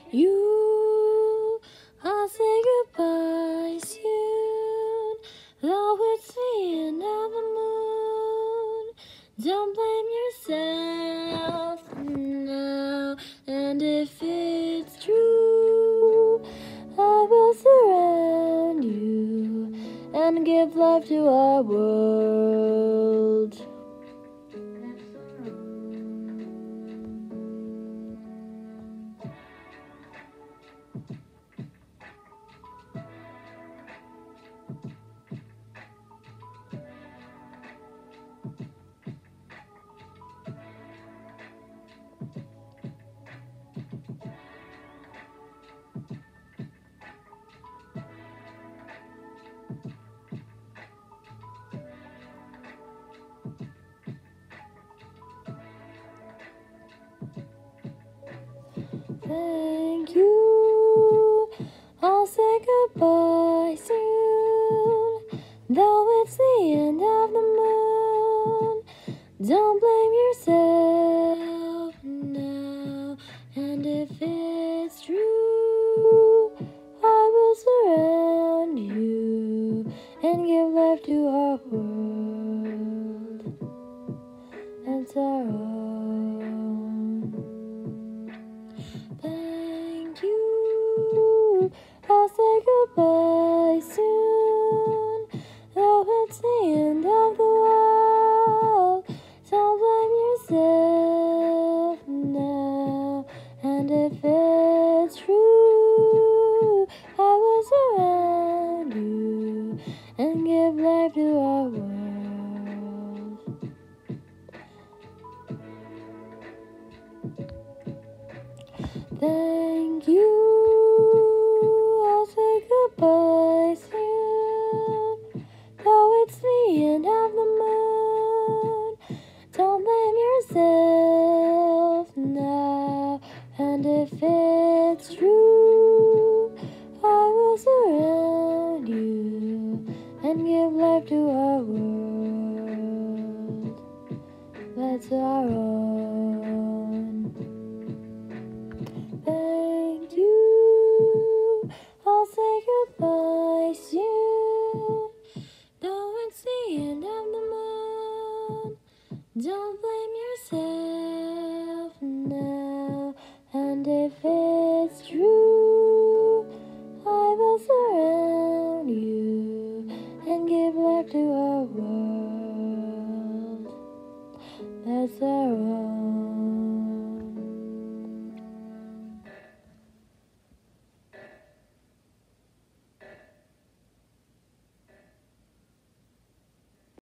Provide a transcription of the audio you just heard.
you. I'll say goodbye soon, though it's the end of the moon. Don't blame yourself now, and if it's true, I will surround you and give life to our world. Thank you. I'll say goodbye soon, though it's the end of the moon. Don't blame yourself now, and if it's true, I will surround you and give life to our world. That's our own. Thank you. I'll say goodbye soon, though it's the end of the world. Don't blame yourself now, and if it's true, I will surround you and give life to our world. Thank you. I'll say goodbye soon, though it's the end of the moon. Don't blame yourself now, and if it's true, I will surround you and give life to our world. That's our own. Thank you. I'll say goodbye soon, though it's the end of the moon. Don't blame yourself now, and if it's true, I will surround you and give life to our world. That's our own.